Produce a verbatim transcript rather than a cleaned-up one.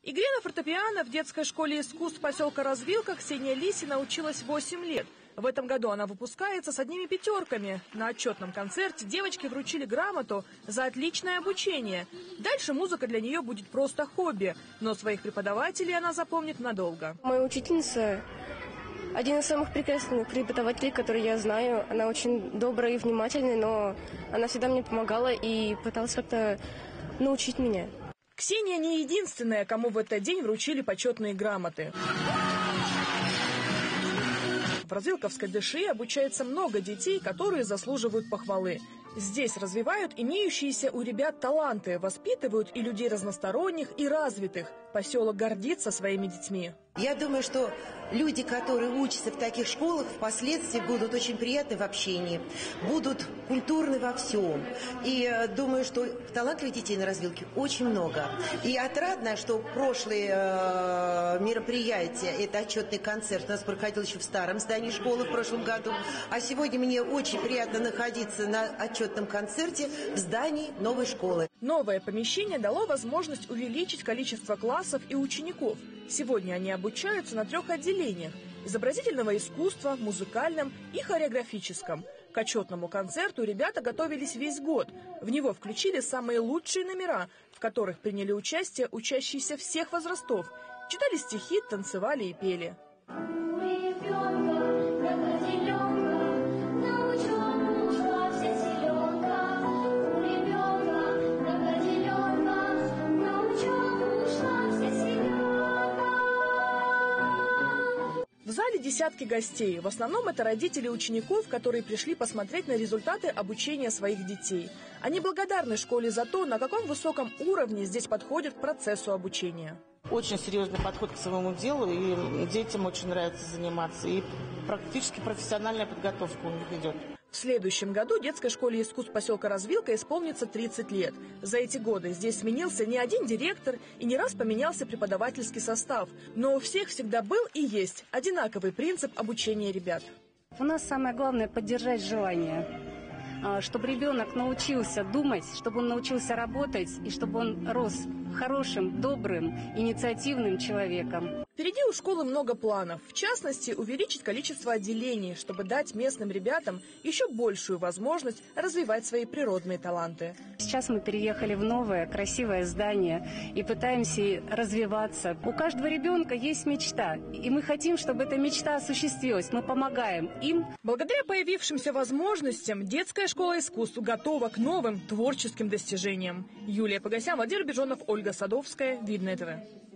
Игре на фортепиано в детской школе искусств поселка Развилка Ксения Лисина училась восемь лет. В этом году она выпускается с одними пятерками. На отчетном концерте девочке вручили грамоту за отличное обучение. Дальше музыка для нее будет просто хобби, но своих преподавателей она запомнит надолго. Моя учительница – один из самых прекрасных преподавателей, которые я знаю. Она очень добрая и внимательная, но она всегда мне помогала и пыталась как-то научить меня. Ксения не единственная, кому в этот день вручили почетные грамоты. В Развилковской ДШИ обучается много детей, которые заслуживают похвалы. Здесь развивают имеющиеся у ребят таланты, воспитывают и людей разносторонних, и развитых. Поселок гордится своими детьми. Я думаю, что люди, которые учатся в таких школах, впоследствии будут очень приятны в общении, будут культурны во всем. И думаю, что талантливых детей на Развилке очень много. И отрадно, что прошлые э, мероприятия, это отчетный концерт, у нас проходил еще в старом здании школы в прошлом году. А сегодня мне очень приятно находиться на отчетном концерте в здании новой школы. Новое помещение дало возможность увеличить количество классов и учеников. Сегодня они обучаются на трех отделениях – изобразительного искусства, музыкальном и хореографическом. К отчетному концерту ребята готовились весь год. В него включили самые лучшие номера, в которых приняли участие учащиеся всех возрастов. Читали стихи, танцевали и пели. В зале десятки гостей. В основном это родители учеников, которые пришли посмотреть на результаты обучения своих детей. Они благодарны школе за то, на каком высоком уровне здесь подходят к процессу обучения. Очень серьезный подход к своему делу, и детям очень нравится заниматься, и практически профессиональная подготовка у них идет. В следующем году детской школе искусств поселка Развилка исполнится тридцать лет. За эти годы здесь сменился не один директор и не раз поменялся преподавательский состав. Но у всех всегда был и есть одинаковый принцип обучения ребят. У нас самое главное – поддержать желание, чтобы ребенок научился думать, чтобы он научился работать и чтобы он рос хорошим, добрым, инициативным человеком. Впереди у школы много планов. В частности, увеличить количество отделений, чтобы дать местным ребятам еще большую возможность развивать свои природные таланты. Сейчас мы переехали в новое, красивое здание и пытаемся развиваться. У каждого ребенка есть мечта, и мы хотим, чтобы эта мечта осуществилась. Мы помогаем им. Благодаря появившимся возможностям детская школа искусств готова к новым творческим достижениям. Юлия Погосян, Владимир Бежонов, Ольга Садовская, Видное ТВ.